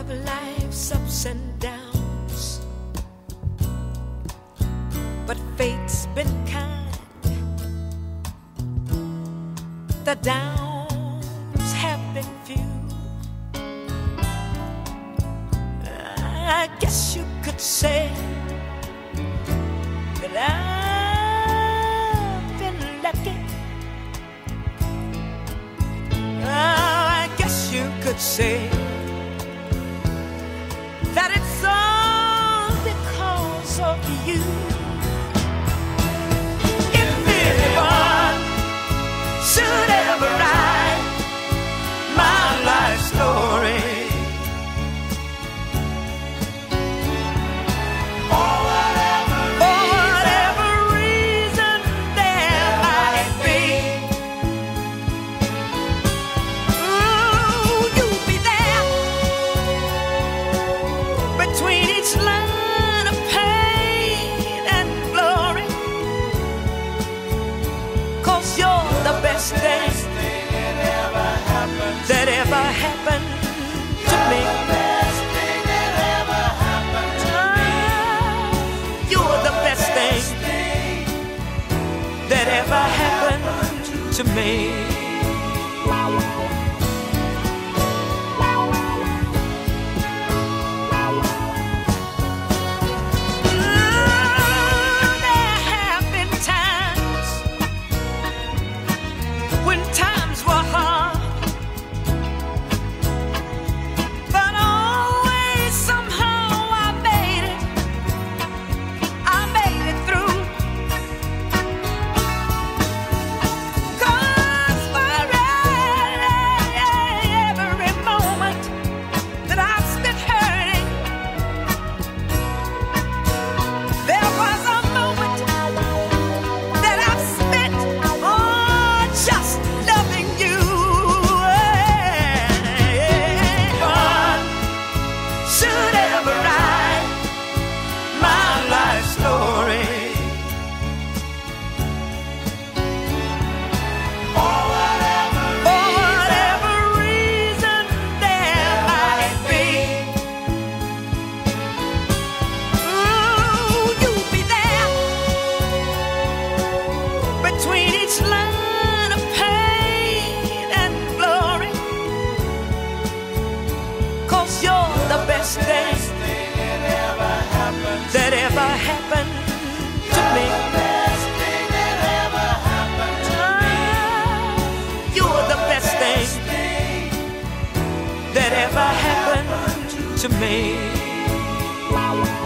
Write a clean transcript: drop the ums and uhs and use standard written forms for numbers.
of life's ups and downs, but fate's been kind. The downs have been few. I guess you could say that I've been lucky. I guess you could say that it's all because of you. If anyone should ever write my life story, for whatever reason there might be, ooh, you'll be there between each line of pain and glory, 'cause you're the best thing that ever happened to me. You're the best thing that ever happened to me. There have been times when times were hard, but always somehow I made it through. 'Cause for every moment that I spent hurting, there was a moment that I've spent just loving you. One should ever write my life story, for whatever reason there might be, ooh, you'll be there between each line of pain and glory, 'cause you're the best thing that ever happened to me. You're the best thing that ever happened to me.